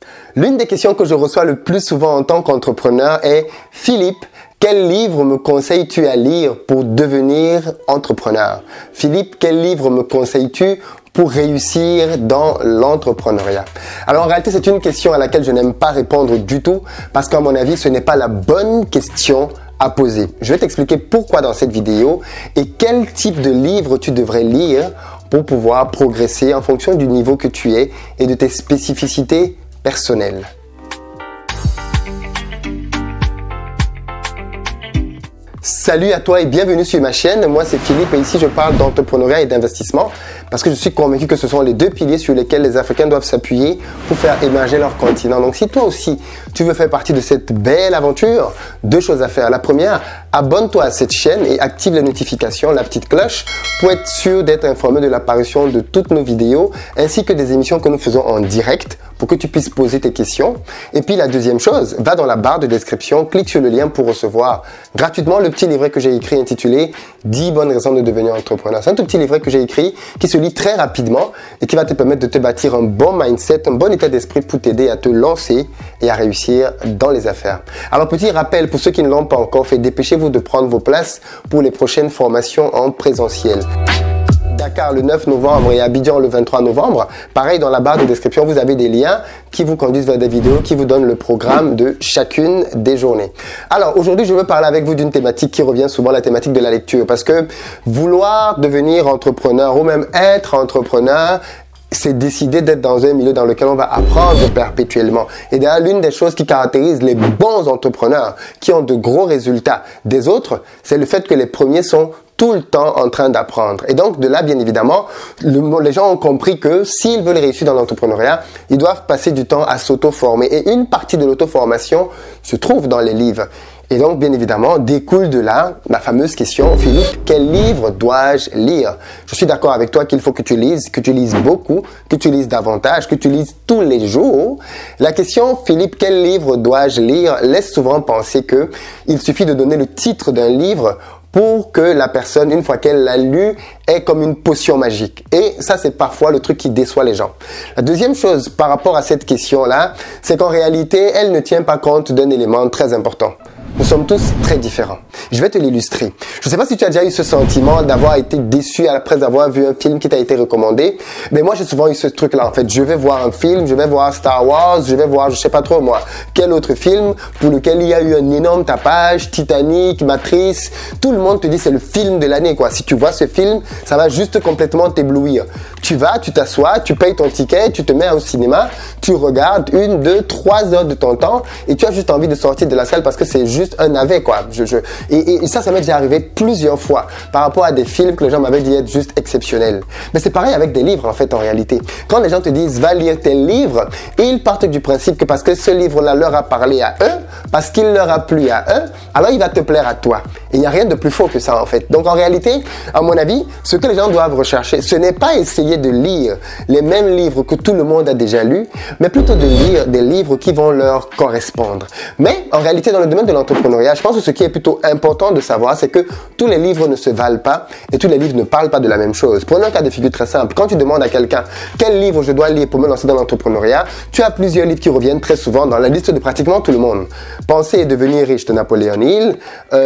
L'une des questions que je reçois le plus souvent en tant qu'entrepreneur est « Philippe, quel livre me conseilles-tu à lire pour devenir entrepreneur ?» Philippe, quel livre me conseilles-tu pour réussir dans l'entrepreneuriat? Alors en réalité, c'est une question à laquelle je n'aime pas répondre du tout parce qu'à mon avis, ce n'est pas la bonne question à poser. Je vais t'expliquer pourquoi dans cette vidéo et quel type de livre tu devrais lire pour pouvoir progresser en fonction du niveau que tu es et de tes spécificités personnelles. Salut à toi et bienvenue sur ma chaîne. Moi, c'est Philippe et ici, je parle d'entrepreneuriat et d'investissement parce que je suis convaincu que ce sont les deux piliers sur lesquels les Africains doivent s'appuyer pour faire émerger leur continent. Donc, si toi aussi, tu veux faire partie de cette belle aventure, deux choses à faire. La première, abonne-toi à cette chaîne et active les notifications, la petite cloche pour être sûr d'être informé de l'apparition de toutes nos vidéos ainsi que des émissions que nous faisons en direct pour que tu puisses poser tes questions. Et puis, la deuxième chose, va dans la barre de description, clique sur le lien pour recevoir gratuitement le petit livret que j'ai écrit intitulé 10 bonnes raisons de devenir entrepreneur. C'est un tout petit livret que j'ai écrit qui se lit très rapidement et qui va te permettre de te bâtir un bon mindset, un bon état d'esprit pour t'aider à te lancer et à réussir dans les affaires. Alors, petit rappel pour ceux qui ne l'ont pas encore fait, dépêchez-vous de prendre vos places pour les prochaines formations en présentiel. Dakar le 9 novembre et Abidjan le 23 novembre. Pareil, dans la barre de description, vous avez des liens qui vous conduisent vers des vidéos qui vous donnent le programme de chacune des journées. Alors, aujourd'hui, je veux parler avec vous d'une thématique qui revient souvent, la thématique de la lecture. Parce que vouloir devenir entrepreneur ou même être entrepreneur, c'est décider d'être dans un milieu dans lequel on va apprendre perpétuellement. Et d'ailleurs, l'une des choses qui caractérise les bons entrepreneurs qui ont de gros résultats des autres, c'est le fait que les premiers sont tout le temps en train d'apprendre. Et donc, de là, bien évidemment, les gens ont compris que s'ils veulent réussir dans l'entrepreneuriat, ils doivent passer du temps à s'auto-former. Et une partie de l'auto-formation se trouve dans les livres. Et donc, bien évidemment, découle de là ma fameuse question, Philippe, quel livre dois-je lire? Je suis d'accord avec toi qu'il faut que tu lises beaucoup, que tu lises davantage, que tu lises tous les jours. La question, Philippe, quel livre dois-je lire? Laisse souvent penser que il suffit de donner le titre d'un livre pour que la personne, une fois qu'elle l'a lu, ait comme une potion magique. Et ça, c'est parfois le truc qui déçoit les gens. La deuxième chose par rapport à cette question-là, c'est qu'en réalité, elle ne tient pas compte d'un élément très important. Nous sommes tous très différents. Je vais te l'illustrer. Je ne sais pas si tu as déjà eu ce sentiment d'avoir été déçu après avoir vu un film qui t'a été recommandé. Mais moi, j'ai souvent eu ce truc-là. En fait, je vais voir un film, je vais voir Star Wars, je vais voir, je sais pas trop moi, quel autre film pour lequel il y a eu un énorme tapage, Titanic, Matrix. Tout le monde te dit c'est le film de l'année, quoi. Si tu vois ce film, ça va juste complètement t'éblouir. Tu vas, tu t'assois, tu payes ton ticket, tu te mets au cinéma, tu regardes 1, 2, 3 heures de ton temps et tu as juste envie de sortir de la salle parce que c'est juste un navet, quoi. Et ça m'est déjà arrivé plusieurs fois par rapport à des films que les gens m'avaient dit être juste exceptionnels. Mais c'est pareil avec des livres, en fait, en réalité. Quand les gens te disent, va lire tel livre, ils partent du principe que parce que ce livre-là leur a parlé à eux, parce qu'il leur a plu à eux, alors il va te plaire à toi. Et il n'y a rien de plus faux que ça, en fait. Donc, en réalité, à mon avis, ce que les gens doivent rechercher, ce n'est pas essayer de lire les mêmes livres que tout le monde a déjà lus, mais plutôt de lire des livres qui vont leur correspondre. Mais, en réalité, dans le domaine de l'entrepreneuriat, je pense que ce qui est plutôt important de savoir, c'est que tous les livres ne se valent pas et tous les livres ne parlent pas de la même chose. Prenons un cas de figure très simple. Quand tu demandes à quelqu'un quel livre je dois lire pour me lancer dans l'entrepreneuriat, tu as plusieurs livres qui reviennent très souvent dans la liste de pratiquement tout le monde. Penser et devenir riche de Napoléon Hill,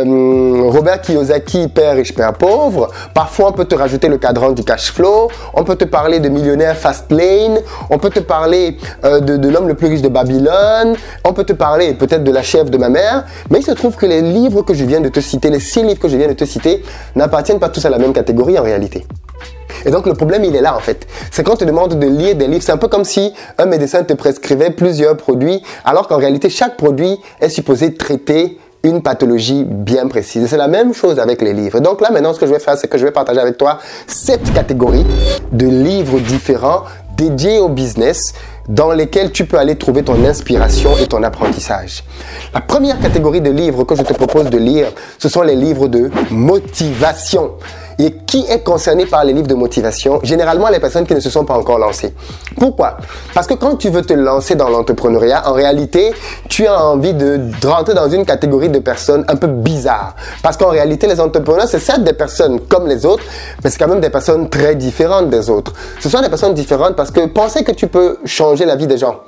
Robert Kiyosaki, Père riche, Père pauvre. Parfois, on peut te rajouter le cadran du cash flow. On peut te parler de Millionnaire Fast Lane. On peut te parler de l'homme le plus riche de Babylone. On peut te parler peut-être de la chef de ma mère. Mais il se trouve que les livres que je viens de te citer, les 6 livres que je viens de te citer, n'appartiennent pas tous à la même catégorie en réalité. Et donc, le problème, il est là, en fait. C'est quand on te demande de lire des livres, c'est un peu comme si un médecin te prescrivait plusieurs produits, alors qu'en réalité, chaque produit est supposé traiter une pathologie bien précise. Et c'est la même chose avec les livres. Donc là, maintenant, ce que je vais faire, c'est que je vais partager avec toi 7 catégories de livres différents dédiés au business dans lesquels tu peux aller trouver ton inspiration et ton apprentissage. La première catégorie de livres que je te propose de lire, ce sont les livres de motivation. Et qui est concerné par les livres de motivation? Généralement, les personnes qui ne se sont pas encore lancées. Pourquoi? Parce que quand tu veux te lancer dans l'entrepreneuriat, en réalité, tu as envie de rentrer dans une catégorie de personnes un peu bizarres. Parce qu'en réalité, les entrepreneurs, c'est certes des personnes comme les autres, mais c'est quand même des personnes très différentes des autres. Ce sont des personnes différentes parce que penser que tu peux changer la vie des gens,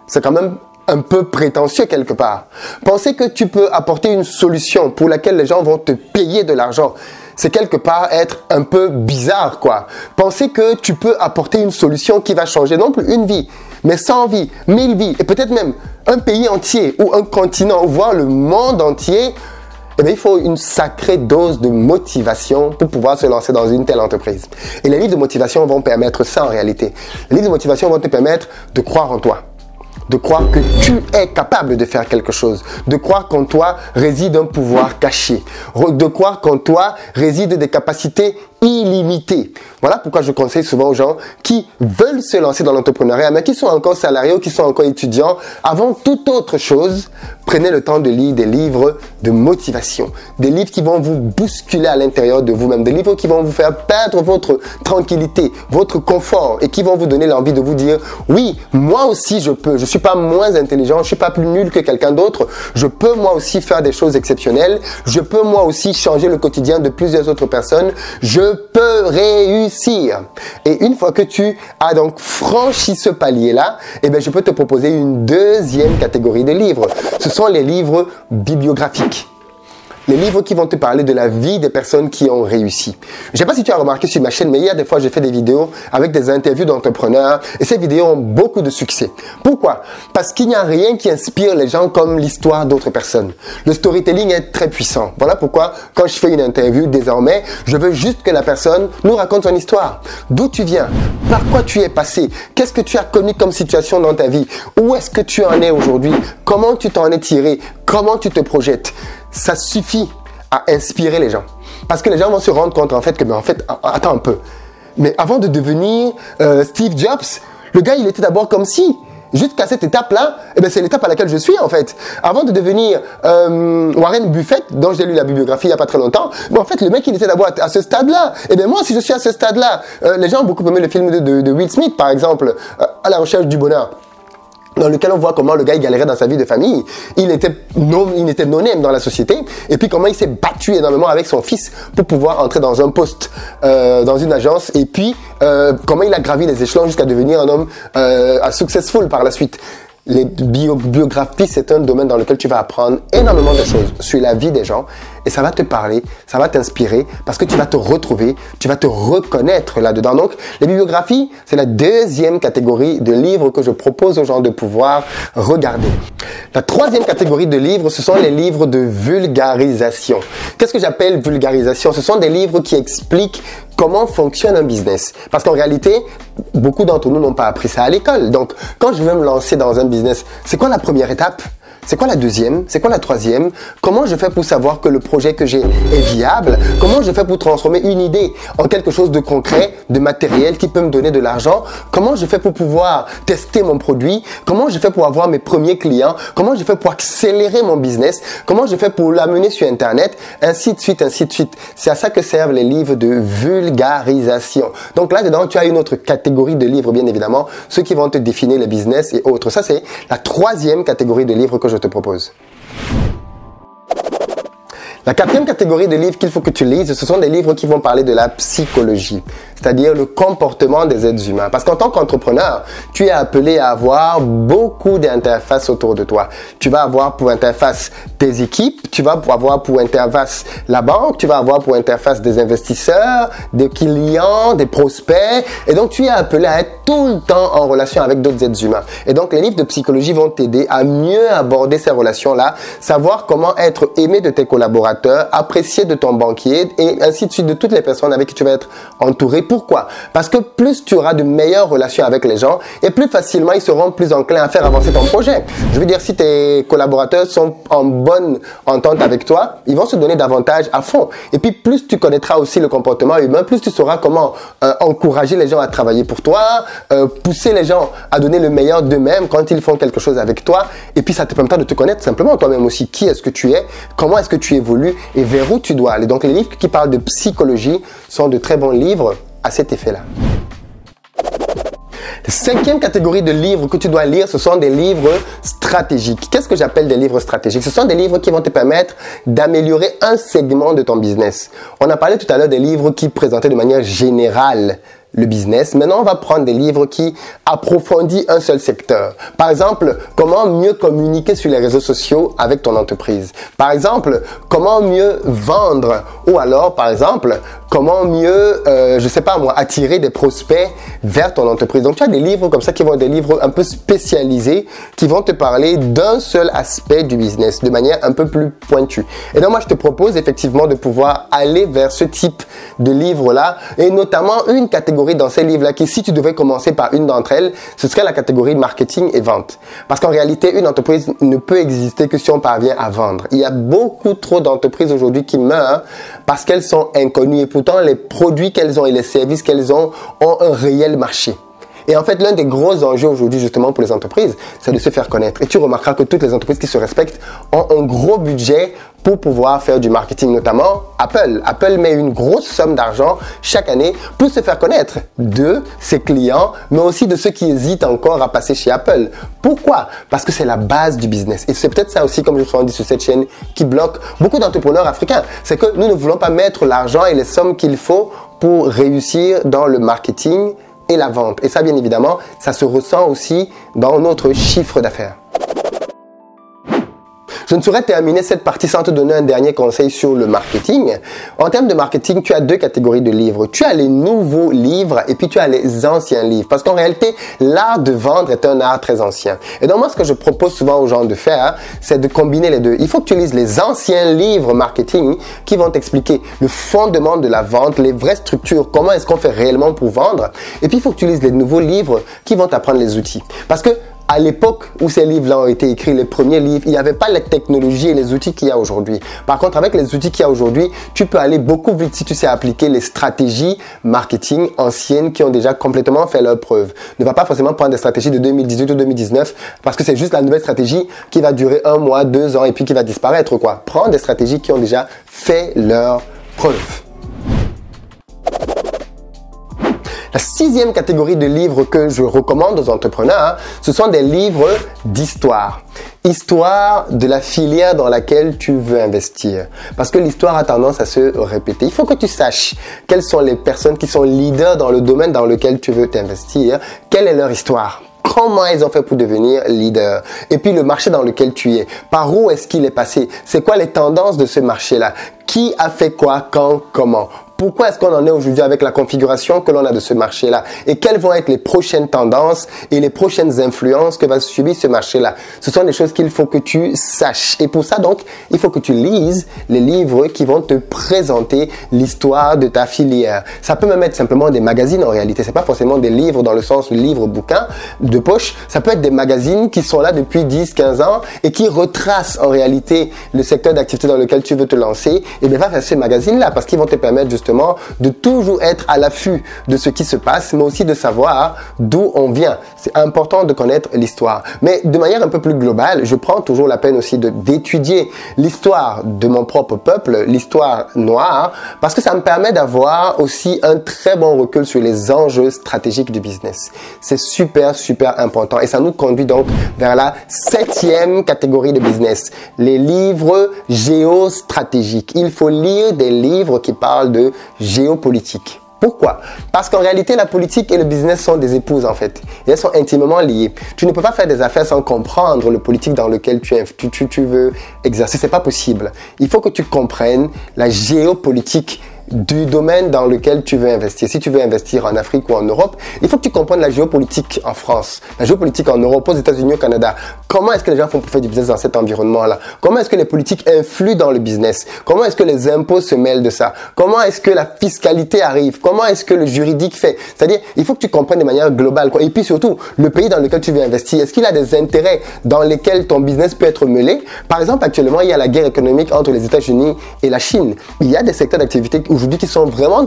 c'est quand même un peu prétentieux quelque part. Penser que tu peux apporter une solution pour laquelle les gens vont te payer de l'argent, c'est quelque part être un peu bizarre, quoi. Penser que tu peux apporter une solution qui va changer non plus une vie, mais 100 vies, 1000 vies, et peut-être même un pays entier ou un continent, ou voire le monde entier, eh bien, il faut une sacrée dose de motivation pour pouvoir se lancer dans une telle entreprise. Et les livres de motivation vont permettre ça en réalité. Les livres de motivation vont te permettre de croire en toi, de croire que tu es capable de faire quelque chose, de croire qu'en toi réside un pouvoir caché, de croire qu'en toi résident des capacités illimitées. Voilà pourquoi je conseille souvent aux gens qui veulent se lancer dans l'entrepreneuriat, mais qui sont encore salariés ou qui sont encore étudiants. Avant toute autre chose, prenez le temps de lire des livres de motivation, des livres qui vont vous bousculer à l'intérieur de vous-même, des livres qui vont vous faire perdre votre tranquillité, votre confort et qui vont vous donner l'envie de vous dire « Oui, moi aussi je peux, je suis pas moins intelligent, je suis pas plus nul que quelqu'un d'autre, je peux moi aussi faire des choses exceptionnelles, je peux moi aussi changer le quotidien de plusieurs autres personnes, je peux réussir. » Et une fois que tu as donc franchi ce palier-là, eh bien, je peux te proposer une deuxième catégorie de livres. Ce sont les livres bibliographiques. Les livres qui vont te parler de la vie des personnes qui ont réussi. Je ne sais pas si tu as remarqué sur ma chaîne, mais il y a des fois, j'ai fait des vidéos avec des interviews d'entrepreneurs et ces vidéos ont beaucoup de succès. Pourquoi? Parce qu'il n'y a rien qui inspire les gens comme l'histoire d'autres personnes. Le storytelling est très puissant. Voilà pourquoi, quand je fais une interview, désormais, je veux juste que la personne nous raconte son histoire. D'où tu viens? Par quoi tu es passé? Qu'est-ce que tu as connu comme situation dans ta vie? Où est-ce que tu en es aujourd'hui? Comment tu t'en es tiré? Comment tu te projettes? Ça suffit à inspirer les gens. Parce que les gens vont se rendre compte en fait que, mais en fait, attends un peu. Mais avant de devenir Steve Jobs, le gars, il était d'abord comme si. Jusqu'à cette étape-là, eh bien, c'est l'étape à laquelle je suis en fait. Avant de devenir Warren Buffett, dont j'ai lu la bibliographie il n'y a pas très longtemps, mais en fait, le mec, il était d'abord à ce stade-là. Eh bien, moi, si je suis à ce stade-là, les gens ont beaucoup aimé le film de Will Smith, par exemple, À la recherche du bonheur, dans lequel on voit comment le gars il galérait dans sa vie de famille. Il était no-name dans la société. Et puis comment il s'est battu énormément avec son fils pour pouvoir entrer dans un poste, dans une agence. Et puis comment il a gravi les échelons jusqu'à devenir un homme successful par la suite. Les biographies, c'est un domaine dans lequel tu vas apprendre énormément de choses sur la vie des gens et ça va te parler, ça va t'inspirer parce que tu vas te retrouver, tu vas te reconnaître là-dedans. Donc, les bibliographies, c'est la deuxième catégorie de livres que je propose aux gens de pouvoir regarder. La troisième catégorie de livres, ce sont les livres de vulgarisation. Qu'est-ce que j'appelle vulgarisation? Ce sont des livres qui expliquent comment fonctionne un business. Parce qu'en réalité, beaucoup d'entre nous n'ont pas appris ça à l'école. Donc, quand je veux me lancer dans un business, c'est quoi la première étape? C'est quoi la deuxième? C'est quoi la troisième? Comment je fais pour savoir que le projet que j'ai est viable? Comment je fais pour transformer une idée en quelque chose de concret, de matériel qui peut me donner de l'argent? Comment je fais pour pouvoir tester mon produit? Comment je fais pour avoir mes premiers clients? Comment je fais pour accélérer mon business? Comment je fais pour l'amener sur Internet? Ainsi de suite, ainsi de suite. C'est à ça que servent les livres de vulgarisation. Donc là-dedans, tu as une autre catégorie de livres, bien évidemment, ceux qui vont te définir le business et autres. Ça, c'est la troisième catégorie de livres que je te propose. La quatrième catégorie de livres qu'il faut que tu lises, ce sont des livres qui vont parler de la psychologie, c'est-à-dire le comportement des êtres humains. Parce qu'en tant qu'entrepreneur, tu es appelé à avoir beaucoup d'interfaces autour de toi. Tu vas avoir pour interface tes équipes, tu vas avoir pour interface la banque, tu vas avoir pour interface des investisseurs, des clients, des prospects. Et donc, tu es appelé à être tout le temps en relation avec d'autres êtres humains. Et donc, les livres de psychologie vont t'aider à mieux aborder ces relations-là, savoir comment être aimé de tes collaborateurs, apprécié de ton banquier et ainsi de suite de toutes les personnes avec qui tu vas être entouré. Pourquoi? Parce que plus tu auras de meilleures relations avec les gens et plus facilement ils seront plus enclins à faire avancer ton projet. Je veux dire, si tes collaborateurs sont en bonne entente avec toi, ils vont se donner davantage à fond. Et puis plus tu connaîtras aussi le comportement humain, plus tu sauras comment encourager les gens à travailler pour toi, pousser les gens à donner le meilleur d'eux-mêmes quand ils font quelque chose avec toi. Et puis ça te permettra de te connaître simplement toi-même aussi. Qui est-ce que tu es? Comment est-ce que tu évolues? Et vers où tu dois aller. Donc les livres qui parlent de psychologie sont de très bons livres à cet effet-là. La cinquième catégorie de livres que tu dois lire, ce sont des livres stratégiques. Qu'est-ce que j'appelle des livres stratégiques? Ce sont des livres qui vont te permettre d'améliorer un segment de ton business. On a parlé tout à l'heure des livres qui présentaient de manière générale le business. Maintenant, on va prendre des livres qui approfondissent un seul secteur. Par exemple, comment mieux communiquer sur les réseaux sociaux avec ton entreprise. Par exemple, comment mieux vendre. Ou alors, par exemple, comment mieux, je sais pas moi, attirer des prospects vers ton entreprise. Donc, tu as des livres comme ça qui vont être des livres un peu spécialisés qui vont te parler d'un seul aspect du business de manière un peu plus pointue. Et donc, moi, je te propose effectivement de pouvoir aller vers ce type de livres-là et notamment une catégorie dans ces livres-là qui, si tu devais commencer par une d'entre elles, ce serait la catégorie marketing et vente. Parce qu'en réalité, une entreprise ne peut exister que si on parvient à vendre. Il y a beaucoup trop d'entreprises aujourd'hui qui meurent parce qu'elles sont inconnues et pourtant les produits qu'elles ont et les services qu'elles ont un réel marché. Et en fait, l'un des gros enjeux aujourd'hui, justement, pour les entreprises, c'est de se faire connaître. Et tu remarqueras que toutes les entreprises qui se respectent ont un gros budget pour pouvoir faire du marketing, notamment Apple. Apple met une grosse somme d'argent chaque année pour se faire connaître de ses clients, mais aussi de ceux qui hésitent encore à passer chez Apple. Pourquoi? Parce que c'est la base du business. Et c'est peut-être ça aussi, comme je vous l'ai dit sur cette chaîne, qui bloque beaucoup d'entrepreneurs africains. C'est que nous ne voulons pas mettre l'argent et les sommes qu'il faut pour réussir dans le marketing et la vente. Et ça, bien évidemment, ça se ressent aussi dans notre chiffre d'affaires. Je ne saurais terminer cette partie sans te donner un dernier conseil sur le marketing. En termes de marketing, tu as deux catégories de livres. Tu as les nouveaux livres et puis tu as les anciens livres. Parce qu'en réalité, l'art de vendre est un art très ancien. Et donc moi, ce que je propose souvent aux gens de faire, c'est de combiner les deux. Il faut que tu lises les anciens livres marketing qui vont t'expliquer le fondement de la vente, les vraies structures, comment est-ce qu'on fait réellement pour vendre. Et puis, il faut que tu lises les nouveaux livres qui vont t'apprendre les outils. Parce que à l'époque où ces livres-là ont été écrits, les premiers livres, il n'y avait pas les technologies et les outils qu'il y a aujourd'hui. Par contre, avec les outils qu'il y a aujourd'hui, tu peux aller beaucoup vite si tu sais appliquer les stratégies marketing anciennes qui ont déjà complètement fait leur preuve. Ne va pas forcément prendre des stratégies de 2018 ou 2019 parce que c'est juste la nouvelle stratégie qui va durer 1 mois, 2 ans et puis qui va disparaître, quoi. Prends des stratégies qui ont déjà fait leur preuve. La 6e catégorie de livres que je recommande aux entrepreneurs, ce sont des livres d'histoire. Histoire de la filière dans laquelle tu veux investir. Parce que l'histoire a tendance à se répéter. Il faut que tu saches quelles sont les personnes qui sont leaders dans le domaine dans lequel tu veux t'investir. Quelle est leur histoire? Comment ils ont fait pour devenir leader? Et puis le marché dans lequel tu es. Par où est-ce qu'il est passé? C'est quoi les tendances de ce marché-là? Qui a fait quoi, quand, comment? Pourquoi est-ce qu'on en est aujourd'hui avec la configuration que l'on a de ce marché-là? Et quelles vont être les prochaines tendances et les prochaines influences que va subir ce marché-là? Ce sont des choses qu'il faut que tu saches. Et pour ça, donc, il faut que tu lises les livres qui vont te présenter l'histoire de ta filière. Ça peut même être simplement des magazines en réalité. C'est pas forcément des livres dans le sens livre-bouquin de poche. Ça peut être des magazines qui sont là depuis 10, 15 ans et qui retracent en réalité le secteur d'activité dans lequel tu veux te lancer. Et bien, va faire ces magazines-là parce qu'ils vont te permettre justement de toujours être à l'affût de ce qui se passe, mais aussi de savoir d'où on vient. C'est important de connaître l'histoire. Mais de manière un peu plus globale, je prends toujours la peine aussi d'étudier l'histoire de mon propre peuple, l'histoire noire, parce que ça me permet d'avoir aussi un très bon recul sur les enjeux stratégiques du business. C'est super, super important. Et ça nous conduit donc vers la 7e catégorie de business, les livres géostratégiques. Il faut lire des livres qui parlent de géopolitique. Pourquoi? Parce qu'en réalité, la politique et le business sont des épouses en fait. Et elles sont intimement liées. Tu ne peux pas faire des affaires sans comprendre le politique dans lequel tu veux exercer. C'est pas possible. Il faut que tu comprennes la géopolitique du domaine dans lequel tu veux investir. Si tu veux investir en Afrique ou en Europe, il faut que tu comprennes la géopolitique en France, la géopolitique en Europe, aux États-Unis, au Canada. Comment est-ce que les gens font pour faire du business dans cet environnement-là? Comment est-ce que les politiques influent dans le business? Comment est-ce que les impôts se mêlent de ça? Comment est-ce que la fiscalité arrive? Comment est-ce que le juridique fait? C'est-à-dire, il faut que tu comprennes de manière globale, quoi. Et puis surtout, le pays dans lequel tu veux investir, est-ce qu'il a des intérêts dans lesquels ton business peut être mêlé? Par exemple, actuellement, il y a la guerre économique entre les États-Unis et la Chine. Il y a des secteurs d'activité aujourd'hui qui sont vraiment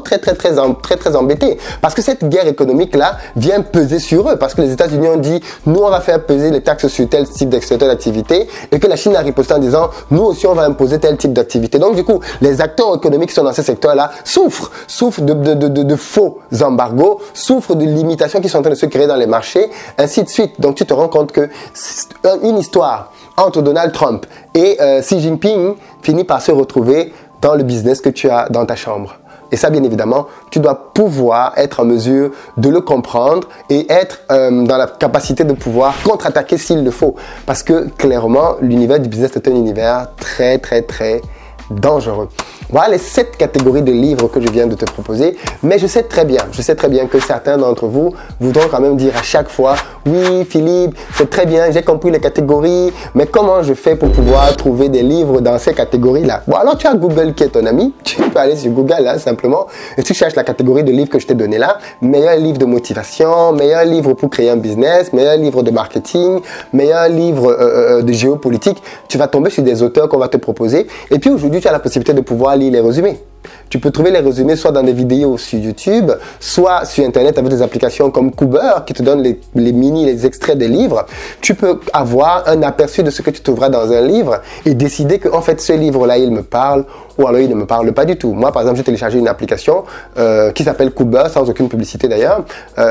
très embêtés parce que cette guerre économique là vient peser sur eux parce que les États-Unis ont dit nous on va faire peser les taxes sur tel type de secteur d'activité et que la Chine a riposté en disant nous aussi on va imposer tel type d'activité. Donc du coup les acteurs économiques qui sont dans ces secteurs là souffrent de faux embargos, souffrent de limitations qui sont en train de se créer dans les marchés, ainsi de suite. Donc tu te rends compte que une histoire entre Donald Trump et Xi Jinping finit par se retrouver dans le business que tu as dans ta chambre. Et ça, bien évidemment, tu dois pouvoir être en mesure de le comprendre et être dans la capacité de pouvoir contre-attaquer s'il le faut. Parce que clairement, l'univers du business est un univers très, très, très dangereux. Voilà les 7 catégories de livres que je viens de te proposer, mais je sais très bien que certains d'entre vous voudront quand même dire à chaque fois, oui Philippe, c'est très bien, j'ai compris les catégories, mais comment je fais pour pouvoir trouver des livres dans ces catégories-là? Bon, alors tu as Google qui est ton ami, tu peux aller sur Google là simplement, et tu cherches la catégorie de livres que je t'ai donné là, meilleur livre de motivation, meilleur livre pour créer un business, meilleur livre de marketing, meilleur livre de géopolitique, tu vas tomber sur des auteurs qu'on va te proposer, et puis aujourd'hui tu as la possibilité de pouvoir lire les résumés. Tu peux trouver les résumés soit dans des vidéos sur YouTube, soit sur Internet avec des applications comme Cooper qui te donnent les extraits des livres. Tu peux avoir un aperçu de ce que tu trouveras dans un livre et décider que en fait ce livre-là, il me parle ou alors il ne me parle pas du tout. Moi, par exemple, j'ai téléchargé une application qui s'appelle Cooper, sans aucune publicité d'ailleurs,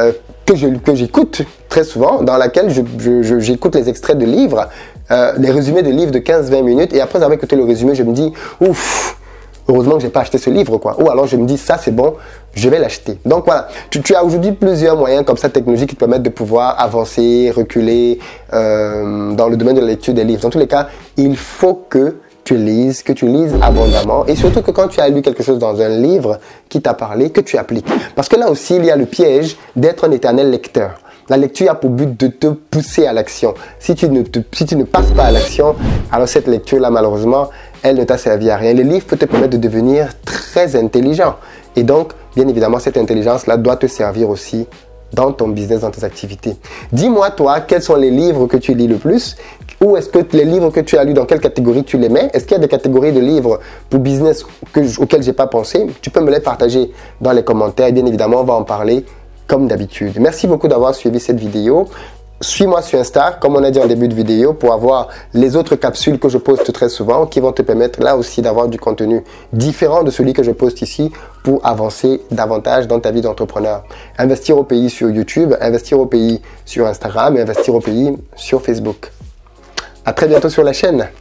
que j'écoute très souvent, dans laquelle j'écoute les extraits de livres, les résumés de livres de 15-20 minutes et après avoir écouté le résumé, je me dis ouf, heureusement que j'ai pas acheté ce livre, quoi. Ou alors je me dis, ça c'est bon, je vais l'acheter. Donc voilà, tu as aujourd'hui plusieurs moyens comme ça technologiques qui te permettent de pouvoir avancer, reculer dans le domaine de la lecture des livres. Dans tous les cas, il faut que tu lises abondamment et surtout que quand tu as lu quelque chose dans un livre qui t'a parlé, que tu appliques. Parce que là aussi, il y a le piège d'être un éternel lecteur. La lecture a pour but de te pousser à l'action. Si tu ne passes pas à l'action, alors cette lecture-là, malheureusement, elle ne t'a servi à rien. Les livres peuvent te permettre de devenir très intelligent. Et donc, bien évidemment, cette intelligence-là doit te servir aussi dans ton business, dans tes activités. Dis-moi, toi, quels sont les livres que tu lis le plus? Ou est-ce que les livres que tu as lus, dans quelle catégorie tu les mets? Est-ce qu'il y a des catégories de livres pour business auxquelles je n'ai pas pensé? Tu peux me les partager dans les commentaires. Et bien évidemment, on va en parler comme d'habitude. Merci beaucoup d'avoir suivi cette vidéo. Suis-moi sur Insta, comme on a dit en début de vidéo, pour avoir les autres capsules que je poste très souvent, qui vont te permettre là aussi d'avoir du contenu différent de celui que je poste ici pour avancer davantage dans ta vie d'entrepreneur. Investir au pays sur YouTube, investir au pays sur Instagram et investir au pays sur Facebook. À très bientôt sur la chaîne.